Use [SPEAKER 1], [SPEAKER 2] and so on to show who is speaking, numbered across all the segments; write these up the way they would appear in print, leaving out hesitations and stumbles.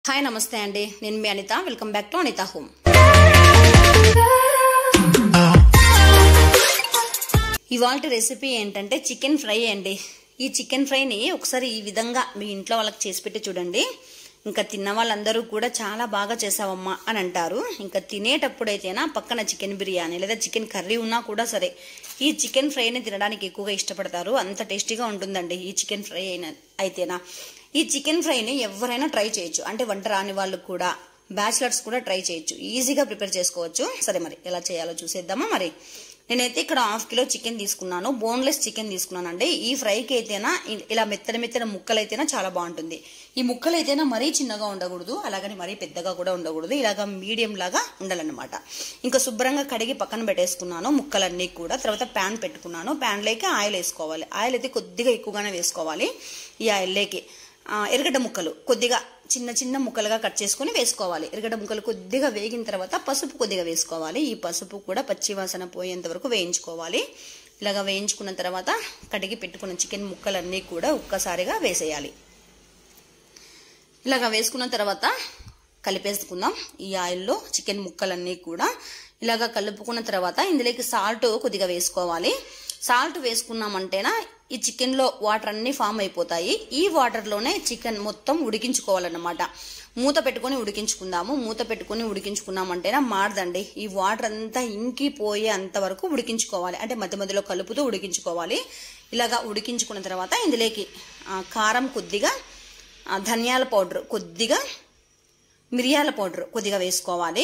[SPEAKER 1] Hi నమస్తే అండి, నేను మీ Anitha. Welcome back to Anitha home. ఇవాల్టి రెసిపీ ఏంటంటే చికెన్ ఫ్రై అండి. ఈ చికెన్ ఫ్రైని ఒకసారి ఈ విధంగా మీ ఇంట్లో వాళ్ళకి చేసి పెట్టి చూడండి. ఇంకా తిన్న వాళ్ళందరూ కూడా చాలా బాగా చేసావమ్మా అని అంటారు. ఇంకా తినేటప్పుడైతేనా పక్కన చికెన్ బిర్యానీ లేదా చికెన్ కర్రీ ఉన్నా కూడా సరే ఈ చికెన్ ఫ్రైని తినడానికి ఎక్కువగా ఇష్టపడతారు. అంత టేస్టీగా ఉంటుందండి ఈ చికెన్ ఫ్రై అయితేనా. ఈ చికెన్ ఫ్రైని ఎవరైనా ట్రై చేయొచ్చు, అంటే వంట రాని వాళ్ళు కూడా, బ్యాచిలర్స్ కూడా ట్రై చేయొచ్చు, ఈజీగా ప్రిపేర్ చేసుకోవచ్చు. సరే మరి ఎలా చేయాలో చూసేద్దామా. మరి నేనైతే ఇక్కడ 1/2 కిలో చికెన్ తీసుకున్నాను, బోన్లెస్ చికెన్ తీసుకున్నానండి. ఈ ఫ్రైకి అయితేనా ఇలా మెత్తని ముక్కలు అయితేనా చాలా బాగుంటుంది. ఈ ముక్కలు అయితేనా మరీ చిన్నగా ఉండకూడదు, అలాగని మరీ పెద్దగా కూడా ఉండకూడదు, ఇలాగా మీడియం లాగా ఉండాలన్నమాట. ఇంకా శుభ్రంగా కడిగి పక్కన పెట్టేసుకున్నాను ముక్కలన్నీ కూడా. తర్వాత ప్యాన్ పెట్టుకున్నాను, ప్యాన్లోకి ఆయిల్ వేసుకోవాలి. ఆయిల్ అయితే కొద్దిగా ఎక్కువగానే వేసుకోవాలి. ఈ ఆయిల్లోకి ఎర్రగడ్డ ముక్కలు కొద్దిగా చిన్న ముక్కలుగా కట్ చేసుకుని వేసుకోవాలి. ఎర్రగడ్డ ముక్కలు కొద్దిగా వేగిన తర్వాత పసుపు కొద్దిగా వేసుకోవాలి. ఈ పసుపు కూడా పచ్చి వాసన పోయేంత వరకు వేయించుకోవాలి. ఇలాగా వేయించుకున్న తర్వాత కడిగి పెట్టుకున్న చికెన్ ముక్కలన్నీ కూడా ఒక్కసారిగా వేసేయాలి. ఇలాగా వేసుకున్న తర్వాత కలిపేసుకుందాం. ఈ ఆయిల్లో చికెన్ ముక్కలన్నీ కూడా ఇలాగా కలుపుకున్న తర్వాత ఇందులోకి సాల్ట్ కొద్దిగా వేసుకోవాలి. సాల్ట్ వేసుకున్నామంటేనా ఈ చికెన్ లో వాటర్ అన్ని ఫామ్ అయిపోతాయి. ఈ వాటర్ లోనే చికెన్ మొత్తం ఉడికించుకోవాలన్నమాట. మూత పెట్టుకుని ఉడికించుకుందాము. మూత పెట్టుకుని ఉడికించుకున్నామంటేనా మాడదండి. ఈ వాటర్ అంతా ఇంకిపోయే అంత వరకు ఉడికించుకోవాలి, అంటే మధ్య మధ్యలో కలుపుతూ ఉడికించుకోవాలి. ఇలాగా ఉడికించుకున్న తర్వాత ఇందులోకి కారం కొద్దిగా, ధనియాల పౌడర్ కొద్దిగా, మిరియాల పౌడర్ కొద్దిగా వేసుకోవాలి,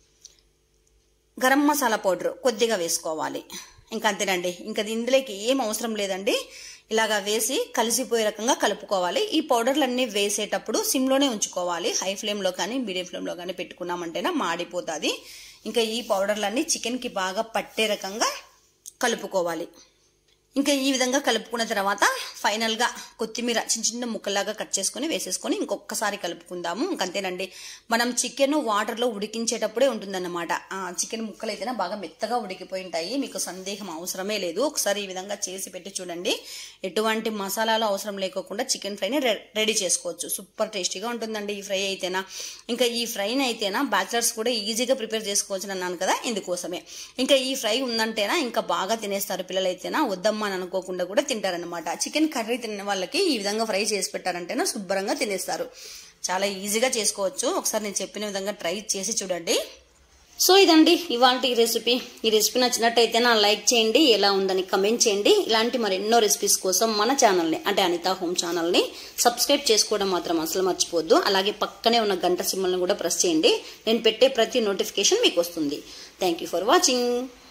[SPEAKER 1] గరం మసాలా పౌడర్ కొద్దిగా వేసుకోవాలి. ఇంకా అంతేనండి. ఇంకా ఇందులోకి ఏం అవసరం లేదండి. ఇలాగా వేసి కలిసిపోయే రకంగా కలుపుకోవాలి. ఈ పౌడర్లన్నీ వేసేటప్పుడు సిమ్లోనే ఉంచుకోవాలి. హై ఫ్లేమ్లో కానీ మీడియం ఫ్లేమ్లో కానీ పెట్టుకున్నామంటేనా మాడిపోతుంది. ఇంకా ఈ పౌడర్లన్నీ చికెన్కి బాగా పట్టే రకంగా కలుపుకోవాలి. ఇంకా ఈ విధంగా కలుపుకున్న తర్వాత ఫైనల్గా కొత్తిమీర చిన్న ముక్కలాగా కట్ చేసుకుని వేసేసుకొని ఇంకొకసారి కలుపుకుందాము. ఇంకంతేనండి. మనం చికెన్ వాటర్లో ఉడికించేటప్పుడే ఉంటుందన్నమాట. చికెన్ ముక్కలు అయితేనే బాగా మెత్తగా ఉడికిపోయి ఉంటాయి. మీకు సందేహం అవసరమే లేదు. ఒకసారి ఈ విధంగా చేసి పెట్టి చూడండి. ఎటువంటి మసాలాలు అవసరం లేకోకుండా చికెన్ ఫ్రైని రెడీ చేసుకోవచ్చు. సూపర్ టేస్టీగా ఉంటుందండి ఈ ఫ్రై అయితేనా. ఇంకా ఈ ఫ్రైని అయితేనా బ్యాచిలర్స్ కూడా ఈజీగా ప్రిపేర్ చేసుకోవచ్చు అన్నాను కదా, ఇందుకోసమే. ఇంకా ఈ ఫ్రై ఉందంటేనా ఇంకా బాగా తినేస్తారు పిల్లలు అయితేనా. వద్దమ్మా అని అనుకోకుండా కూడా తింటారనమాట. చికెన్ కర్రీ తిన్న వాళ్ళకి ఈ విధంగా ఫ్రై చేసి పెట్టారంటేనా శుభ్రంగా తినేస్తారు. చాలా ఈజీగా చేసుకోవచ్చు. ఒకసారి నేను చెప్పిన విధంగా ట్రై చేసి చూడండి. సో ఇదండి ఇవాళ ఈ రెసిపీ. ఈ రెసిపీ నచ్చినట్టయితే లైక్ చేయండి, ఎలా ఉందని కమెంట్ చేయండి. ఇలాంటి మరెన్నో రెసిపీస్ కోసం మన ఛానల్ని, అంటే అనిత హోమ్ ఛానల్ని సబ్స్క్రైబ్ చేసుకోవడం మాత్రం అసలు మర్చిపోద్దు. అలాగే పక్కనే ఉన్న గంట సింబల్ని కూడా ప్రెస్ చేయండి. నేను పెట్టే ప్రతి నోటిఫికేషన్ మీకు వస్తుంది. Thank you for watching.